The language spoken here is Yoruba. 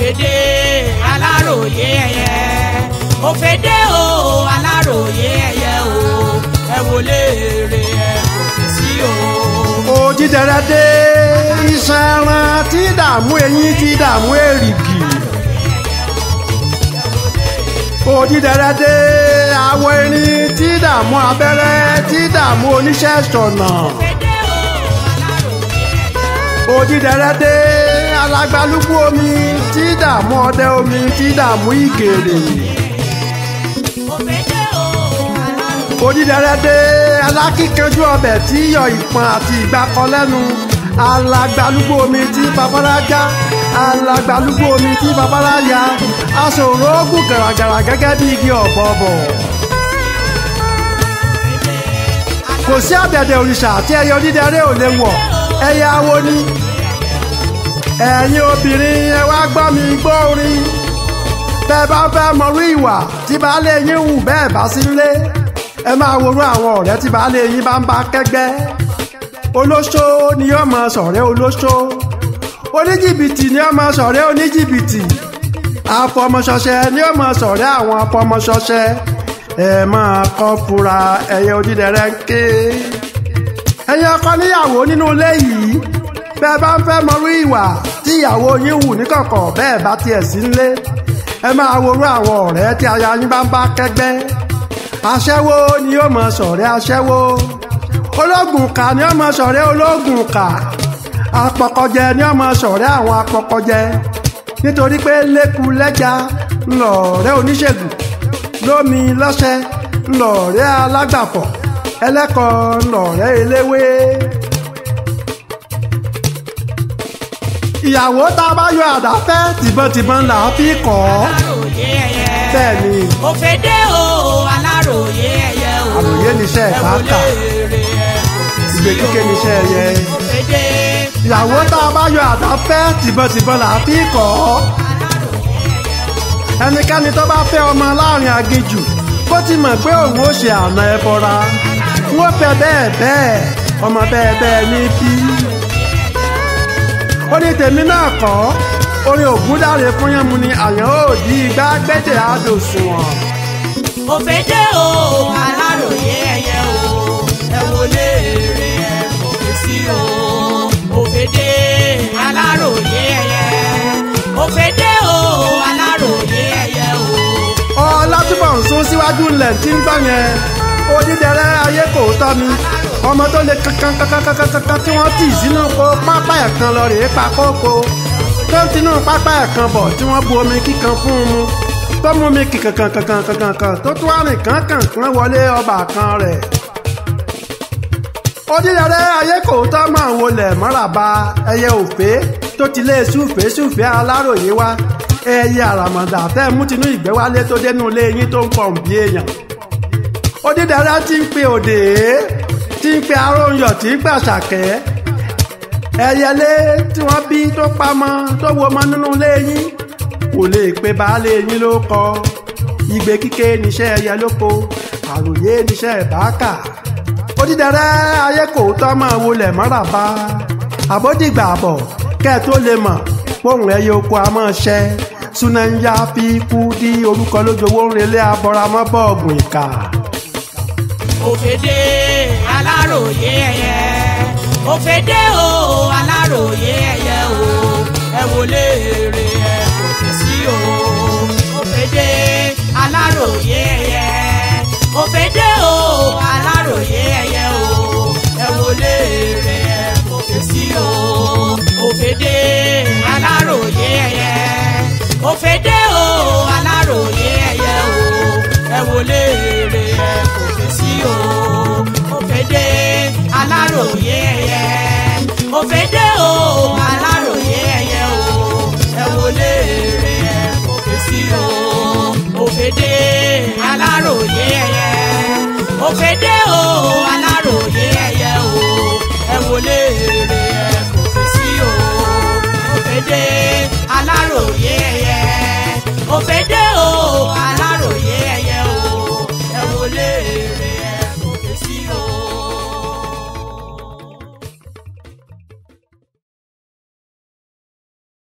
òfèdè aláròyé ẹyẹ òfèdè o aláròyé ẹyẹ o ẹ wọlé èrè ẹ kò fi sí o. Òdídẹrẹ́ dé iṣan ẹran tí dààmú eyín tí dààmú èrìgì. Òdídẹrẹ́ dé awọ erin tí dààmú abẹ́rẹ́ tí dààmú oníṣẹ́ ṣọ̀nà. Òdídẹrẹ́ dé alágbálúgbú omi tí dààmú ọdẹ omi tí dààmú ìgèrè. Òdídẹrẹ́ dé alákíkanjú ọbẹ̀ tí yọ ìpọ́n àti ìgbàkọ lẹ́nu. Alágbálúgbú omi tí babara já alágbálúgbú omi tí babara ya aṣòro ogun gàràgàrà gẹ́gẹ́ bí igi ọ̀bọ̀ọ̀bọ̀. Kò sí àbẹ̀dẹ̀ òrìṣà tí ẹyẹ Òdídẹrẹ́ ò lè wọ̀ ẹyẹ awo ni. Ẹ̀yin obìnrin ẹ wá gbọ́ mi gbọ́ orin. Tẹ́ bá fẹ́ mọrú ìwà tí baálé yín hù bẹ́ẹ̀ bá sí nílé ẹ máa worú àwọn ọ̀rẹ́ tí baálé yín bá ń bá kẹ́gbẹ́. Olóṣó ni yóò máa ṣọ̀rẹ́ olóṣó. Oníjìbìtì ni yóò máa ṣọ̀rẹ́ oníjìbìtì. Afọmọṣọṣẹ ni yóò máa ṣọ̀rẹ́ àwọn afọmọṣọṣẹ. Ẹ máa kọ́ fura ẹyẹ Òdídẹrẹ́ ń ké. Ẹ̀yin ọkọ níyàwó nínú ilé yìí bẹ́ẹ̀ bá ń fẹ́ mọrú ìwà tí ìyàwó yín hù níkọ̀kọ̀ bẹ́ẹ̀ bá tiẹ̀ sí nílé ẹ máa worú àwọn ọ̀rẹ́ tí aya yín bá ń bá kẹ́gbẹ́. Aṣẹ́wó ni yóò máa ṣọ̀rẹ́ aṣẹ́wó. Ológun kà ni yóò máa ṣọ̀rẹ́ ológun kà. Apọkọjẹ ni yóò máa ṣọ̀rẹ́ àwọn apọkọjẹ. Nítorí pé léku lẹ́ja ńlọ̀rẹ́ oníṣègùn lómi lọ́ṣẹ ńlọ̀rẹ́ alágbàfọ̀ ẹlẹ́kọ̀ ńlọ̀rẹ́ eléwé. Ìyàwó tá a bá yọ àdá fẹ́ tìbọntìbọn là á fi kọ́. Bẹ́ẹ̀ ni. Òfèdè o aláròyé ẹyẹ o. Àròyé níṣẹ́ ìbáka. Ìgbé kíké níṣẹ́ ẹyẹ. Ìyàwó tá a bá yọ àdá fẹ́ tìbọntìbọn là á fi kọ́. Ẹnikẹ́ni tó bá fẹ́ ọmọ láàrin aginjù kó ti mọ̀ pé òun ó ṣe àna ẹbọra. Wọ́n fẹ́ bẹ́ẹ̀ bẹ́ẹ̀ ọmọ bẹ́ẹ̀ bẹ́ẹ̀ ní bí. Ó ní tèmi náà kọ́ orin Ògúndáre fún yánmu ni àyàn ó di igbá gbẹ́dẹ̀ àdòsùnwọ̀n. Òfèdè o aláròyé ẹyẹ o ẹ wọlé èrè ẹ kò fi sí o. Òfèdè aláròyé ẹyẹ òfèdè o aláròyé ẹyẹ o. Ọlátúbọ̀ ń sún síwájú ńlẹ̀ tí ń gbọ́ yẹn. Òdídẹrẹ́ ayé kò tọ́ mi ọmọ tó lè kankan tí wọ́n tì sínú kó pápá ẹ̀kan lọ rèé pa kókó tó ń tinú pápá ẹ̀kan bọ̀ tí wọ́n bu omi kíkan fún un mu tó mú mi kìkankan tó tún wá rìn kankan wọlé ọba kan rẹ̀. Òdídẹrẹ́ ayé kò tọ́ máa ń wọlé mọ́ràbá ẹyẹ òfé tó ti lé súfèé aláròyé wá ẹyẹ àràmọ̀dà tẹ́ mú tinú ìgbẹ́ wálé tó dénú ilé yín tó ń pọ̀ bí èèyàn. Òdídẹrẹ́ ti ń pe òdè tí ń pe aróyọ̀ tí ń pàṣàkẹ́ ẹyẹlé tí wọ́n bí tó pamọ́ tó wo ọmọ nínú ilé yín kò lè pe baálé yín ló kọ. Ìgbé kíké níṣẹ́ ẹyẹ lóko àròyé níṣẹ́ ìbáka. Òdídẹrẹ́ ayé kò tọ́ máa wọlé mọ́ràbá àbódìgbà àbọ̀ kẹ́ ẹ̀ tó lè mọ̀ pohùn ẹyẹ oko a máa ṣẹ́ súnáyà fi kú dí orúkọ lójowó ń relé abọ́ramọ́ bọ́ọ̀gùn ìkà. Òfèdè aláròyé ẹyẹ òfèdè o aláròyé ẹyẹ o ẹ wọlé èrè ẹ kò fi sí o. Òfèdè aláròyé ẹyẹ òfèdè o aláròyé ẹyẹ o ẹ wọlé èrè ẹ kò fi sí o. Òfèdè aláròyé ẹyẹ òfèdè o aláròyé ẹyẹ o ẹ wọlé èrè ẹ kò fi sí o. Òfèdè aláròyé ẹyẹ òfèdè o aláròyé ẹyẹ o ẹ wọlé èrè ẹ kò fi sí o. Òfèdè aláròyé ẹyẹ òfèdè o aláròyé ẹyẹ o ẹ wọlé èrè ẹ kò fi sí o. Òfèdè aláròyé ẹyẹ òfèdè o aláròyé.